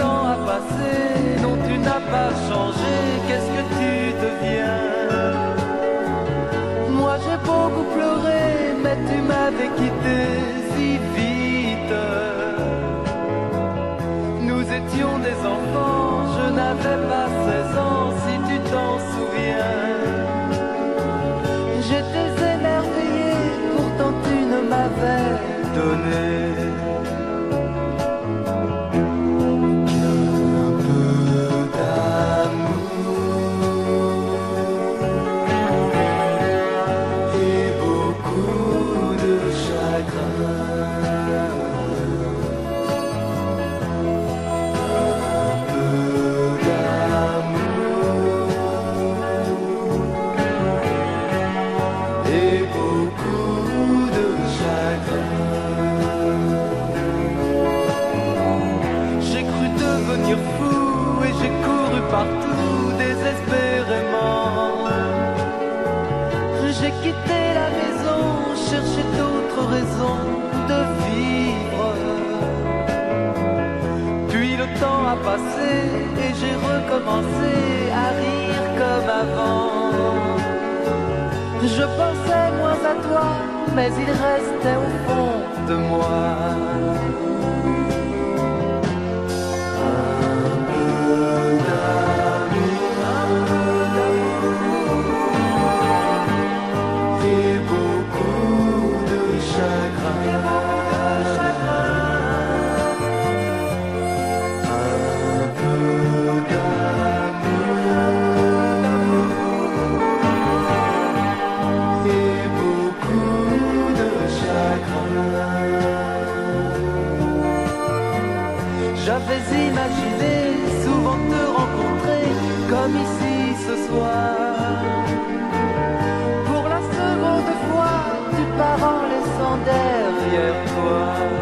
temps a passé, non tu n'as pas changé, qu'est-ce que tu deviens? Moi j'ai beaucoup pleuré, mais tu m'avais quitté si vite. Nous étions des enfants, je n'avais pas 16 ans, si tu t'en souviens. J'étais émerveillé, pourtant tu ne m'avais donné qu'un peu d'amour et beaucoup de chagrin. Partout désespérément, j'ai quitté la maison, cherché d'autres raisons de vivre. Puis le temps a passé et j'ai recommencé à rire comme avant. Je pensais moins à toi, mais il restait au fond de moi J'avais imaginé souvent te rencontrer comme ici ce soir. Pour la seconde fois, tu pars en laissant derrière toi